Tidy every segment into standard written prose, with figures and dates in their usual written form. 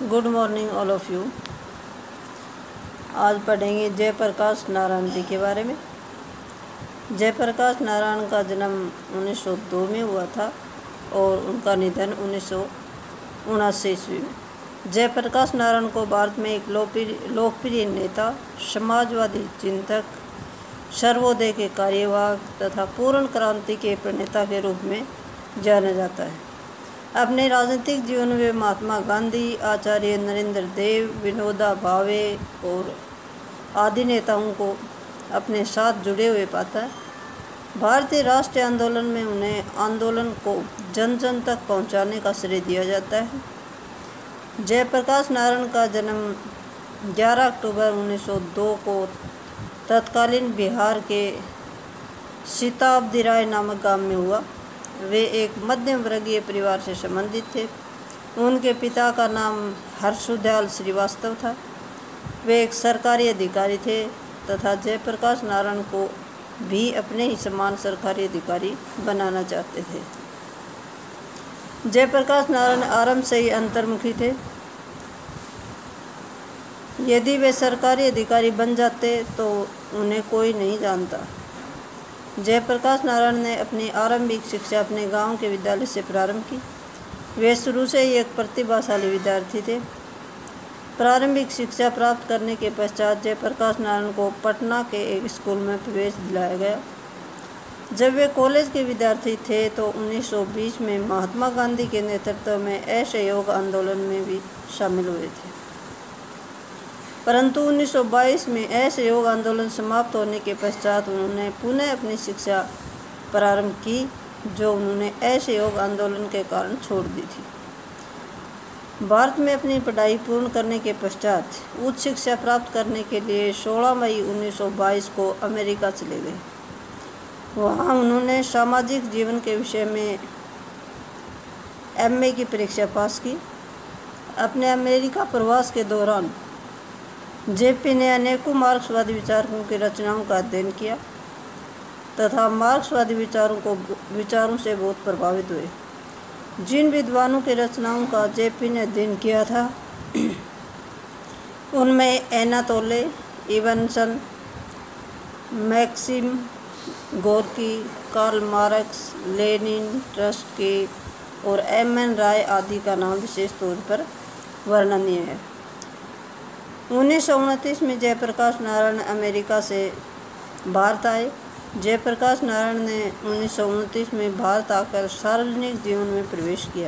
Good morning all of you. आज पढ़ेंगे जयप्रकाश नारायण जी के बारे में। जयप्रकाश नारायण का जन्म 1902 में हुआ था और उनका निधन 1979 ईस्वी में। जयप्रकाश नारायण को भारत में एक लोकप्रिय नेता, समाजवादी चिंतक, सर्वोदय के कार्यवाहक तथा पूर्ण क्रांति के प्रणेता के रूप में जाना जाता है। अपने राजनीतिक जीवन में महात्मा गांधी, आचार्य नरेंद्र देव, विनोबा भावे और आदि नेताओं को अपने साथ जुड़े हुए पाता है। भारतीय राष्ट्रीय आंदोलन में उन्हें आंदोलन को जन जन तक पहुंचाने का श्रेय दिया जाता है। जयप्रकाश नारायण का जन्म 11 अक्टूबर 1902 को तत्कालीन बिहार के सीताब्दी राय नामक गांव में हुआ। वे एक मध्यम वर्गीय परिवार से संबंधित थे। उनके पिता का नाम हर्षदयाल श्रीवास्तव था। वे एक सरकारी अधिकारी थे तथा जयप्रकाश नारायण को भी अपने ही समान सरकारी अधिकारी बनाना चाहते थे। जयप्रकाश नारायण आरंभ से ही अंतर्मुखी थे। यदि वे सरकारी अधिकारी बन जाते तो उन्हें कोई नहीं जानता। जयप्रकाश नारायण ने अपनी आरंभिक शिक्षा अपने गांव के विद्यालय से प्रारंभ की। वे शुरू से ही एक प्रतिभाशाली विद्यार्थी थे। प्रारंभिक शिक्षा प्राप्त करने के पश्चात जयप्रकाश नारायण को पटना के एक स्कूल में प्रवेश दिलाया गया। जब वे कॉलेज के विद्यार्थी थे तो 1920 में महात्मा गांधी के नेतृत्व में असहयोग आंदोलन में भी शामिल हुए थे, परंतु 1922 में असहयोग आंदोलन समाप्त होने के पश्चात उन्होंने पुनः अपनी शिक्षा प्रारंभ की, जो उन्होंने असहयोग आंदोलन के कारण छोड़ दी थी। भारत में अपनी पढ़ाई पूर्ण करने के पश्चात उच्च शिक्षा प्राप्त करने के लिए 16 मई 1922 को अमेरिका चले गए। वहाँ उन्होंने सामाजिक जीवन के विषय में MA की परीक्षा पास की। अपने अमेरिका प्रवास के दौरान JP ने अनेकों मार्क्सवादी विचारकों की रचनाओं का अध्ययन किया तथा मार्क्सवादी विचारों से बहुत प्रभावित हुए। जिन विद्वानों की रचनाओं का JP ने अध्ययन किया था उनमें Anatole Evanson, Maxim Gorky, Karl Marx, Lenin, Trotsky और MN राय आदि का नाम विशेष तौर पर वर्णनीय है। 1929 में जयप्रकाश नारायण अमेरिका से भारत आए। जयप्रकाश नारायण ने 1929 में भारत आकर सार्वजनिक जीवन में प्रवेश किया।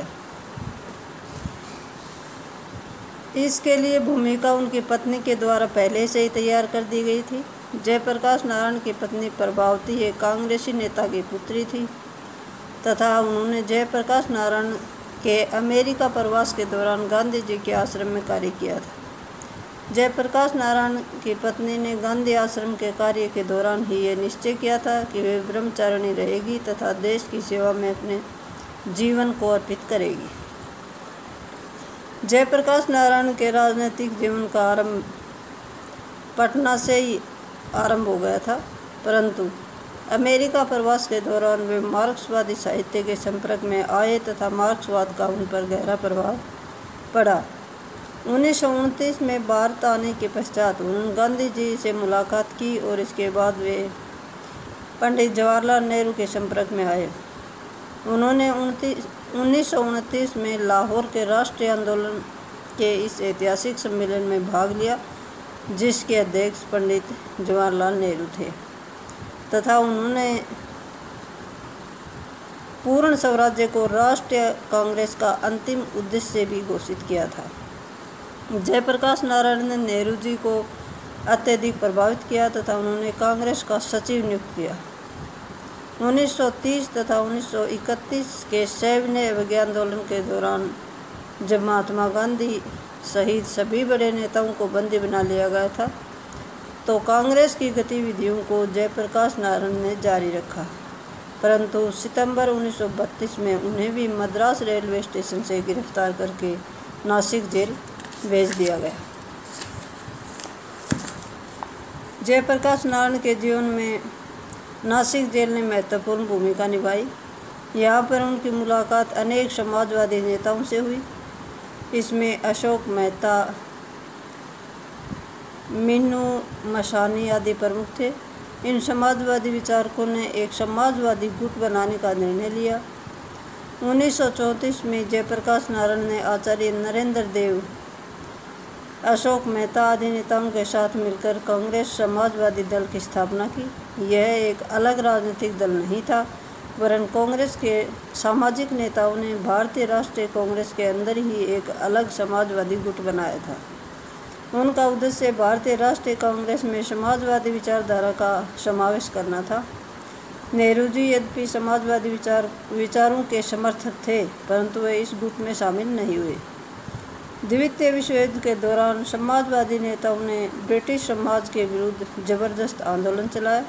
इसके लिए भूमिका उनकी पत्नी के द्वारा पहले से ही तैयार कर दी गई थी। जयप्रकाश नारायण की पत्नी प्रभावती एक कांग्रेसी नेता की पुत्री थी तथा उन्होंने जयप्रकाश नारायण के अमेरिका प्रवास के दौरान गांधी जी के आश्रम में कार्य किया था। जयप्रकाश नारायण की पत्नी ने गांधी आश्रम के कार्य के दौरान ही ये निश्चय किया था कि वे ब्रह्मचारिणी रहेगी तथा देश की सेवा में अपने जीवन को अर्पित करेगी। जयप्रकाश नारायण के राजनीतिक जीवन का आरंभ पटना से ही आरंभ हो गया था, परंतु अमेरिका प्रवास के दौरान वे मार्क्सवादी साहित्य के संपर्क में आए तथा मार्क्सवाद का उन पर गहरा प्रभाव पड़ा। 1929 में भारत आने के पश्चात उन्होंने गांधी जी से मुलाकात की और इसके बाद वे पंडित जवाहरलाल नेहरू के संपर्क में आए। उन्होंने 1929 में लाहौर के राष्ट्रीय आंदोलन के इस ऐतिहासिक सम्मेलन में भाग लिया, जिसके अध्यक्ष पंडित जवाहरलाल नेहरू थे तथा उन्होंने पूर्ण स्वराज्य को राष्ट्रीय कांग्रेस का अंतिम उद्देश्य भी घोषित किया था। जयप्रकाश नारायण ने नेहरू जी को अत्यधिक प्रभावित किया तथा उन्होंने कांग्रेस का सचिव नियुक्त किया। 1930 तथा 1931 के सविनय अवज्ञा आंदोलन के दौरान जब महात्मा गांधी सहित सभी बड़े नेताओं को बंदी बना लिया गया था तो कांग्रेस की गतिविधियों को जयप्रकाश नारायण ने जारी रखा, परंतु सितंबर 1932 में उन्हें भी मद्रास रेलवे स्टेशन से गिरफ्तार करके नासिक जेल भेज दिया गया। जयप्रकाश नारायण के जीवन में नासिक जेल ने महत्वपूर्ण भूमिका निभाई। यहाँ पर उनकी मुलाकात अनेक समाजवादी नेताओं से हुई। इसमें अशोक मेहता, मीनू मशानी आदि प्रमुख थे। इन समाजवादी विचारकों ने एक समाजवादी गुट बनाने का निर्णय लिया। 1934 में जयप्रकाश नारायण ने आचार्य नरेंद्र देव, अशोक मेहता आदि नेताओं के साथ मिलकर कांग्रेस समाजवादी दल की स्थापना की। यह एक अलग राजनीतिक दल नहीं था, वरन कांग्रेस के सामाजिक नेताओं ने भारतीय राष्ट्रीय कांग्रेस के अंदर ही एक अलग समाजवादी गुट बनाया था। उनका उद्देश्य भारतीय राष्ट्रीय कांग्रेस में समाजवादी विचारधारा का समावेश करना था। नेहरू जी यद्यपि समाजवादी विचारों के समर्थक थे, परंतु वे इस गुट में शामिल नहीं हुए। द्वितीय विश्व युद्ध के दौरान समाजवादी नेताओं ने ब्रिटिश समाज के विरुद्ध जबरदस्त आंदोलन चलाया।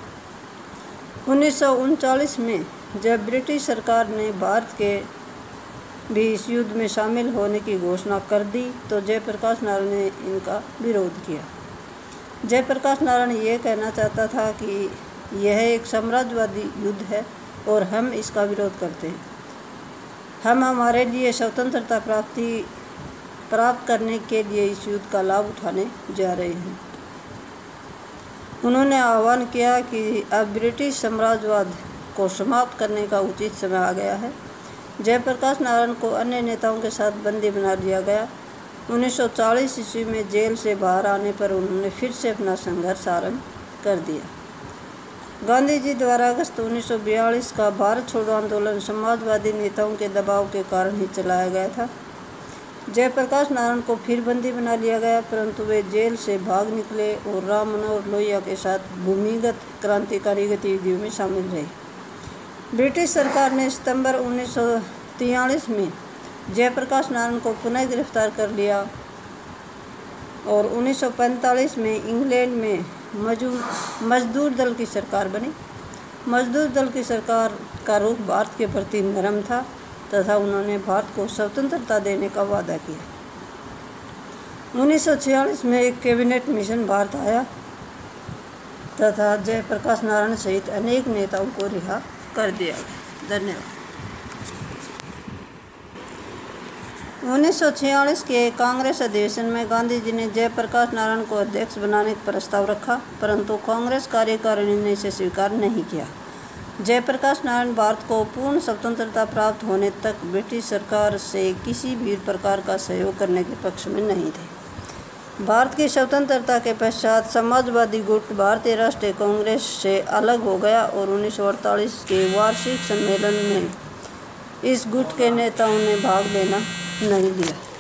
1939 में जब ब्रिटिश सरकार ने भारत के भी इस युद्ध में शामिल होने की घोषणा कर दी, तो जयप्रकाश नारायण ने इनका विरोध किया। जयप्रकाश नारायण ये कहना चाहता था कि यह एक साम्राज्यवादी युद्ध है और हम इसका विरोध करते हैं। हम हमारे लिए स्वतंत्रता प्राप्त करने के लिए इस युद्ध का लाभ उठाने जा रहे हैं। उन्होंने आह्वान किया कि अब ब्रिटिश साम्राज्यवाद को समाप्त करने का उचित समय आ गया है। जयप्रकाश नारायण को अन्य नेताओं के साथ बंदी बना लिया गया। 1940 ईस्वी में जेल से बाहर आने पर उन्होंने फिर से अपना संघर्ष आरंभ कर दिया। गांधी जी द्वारा अगस्त 1942 का भारत छोड़ो आंदोलन समाजवादी नेताओं के दबाव के कारण ही चलाया गया था। जयप्रकाश नारायण को फिर बंदी बना लिया गया, परंतु वे जेल से भाग निकले और राम मनोहर लोहिया के साथ भूमिगत क्रांतिकारी गतिविधियों में शामिल रहे। ब्रिटिश सरकार ने सितंबर 1943 में जयप्रकाश नारायण को पुनः गिरफ्तार कर लिया और 1945 में इंग्लैंड में मजदूर दल की सरकार बनी। मजदूर दल की सरकार का रुख भारत के प्रति नरम था तथा उन्होंने भारत को स्वतंत्रता देने का वादा किया। 1946 में एक कैबिनेट मिशन भारत आया तथा जयप्रकाश नारायण सहित अनेक नेताओं को रिहा कर दिया। धन्यवाद। 1946 के कांग्रेस अधिवेशन में गांधी जी ने जयप्रकाश नारायण को अध्यक्ष बनाने का प्रस्ताव रखा, परंतु कांग्रेस कार्यकारिणी ने इसे स्वीकार नहीं किया। जयप्रकाश नारायण भारत को पूर्ण स्वतंत्रता प्राप्त होने तक ब्रिटिश सरकार से किसी भी प्रकार का सहयोग करने के पक्ष में नहीं थे। भारत की स्वतंत्रता के पश्चात समाजवादी गुट भारतीय राष्ट्रीय कांग्रेस से अलग हो गया और 1948 के वार्षिक सम्मेलन में इस गुट के नेताओं ने भाग लेना नहीं दिया।